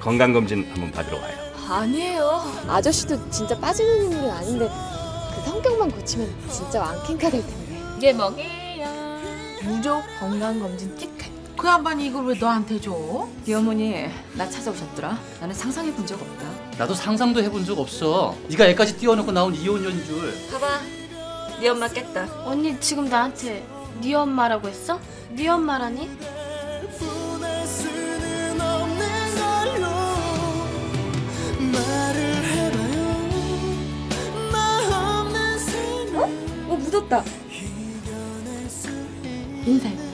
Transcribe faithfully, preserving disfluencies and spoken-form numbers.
건강검진 한번 받으러 와요. 아니에요. 아저씨도 진짜 빠지는 인물은 아닌데 그 성격만 고치면 진짜 왕킹카 될 텐데. 이게 뭐게요? 무조 건강검진 티켓. 그 양반이 이걸 왜 너한테 줘? 네 어머니 나 찾아오셨더라. 나는 상상해 본 적 없다. 나도 상상도 해본 적 없어. 네가 애까지 띄워놓고 나온 이혼녀인 줄. 봐봐, 네 엄마 깼다. 언니 지금 나한테 네 엄마라고 했어? 네 엄마라니? 어? 어 묻었다. 인사해.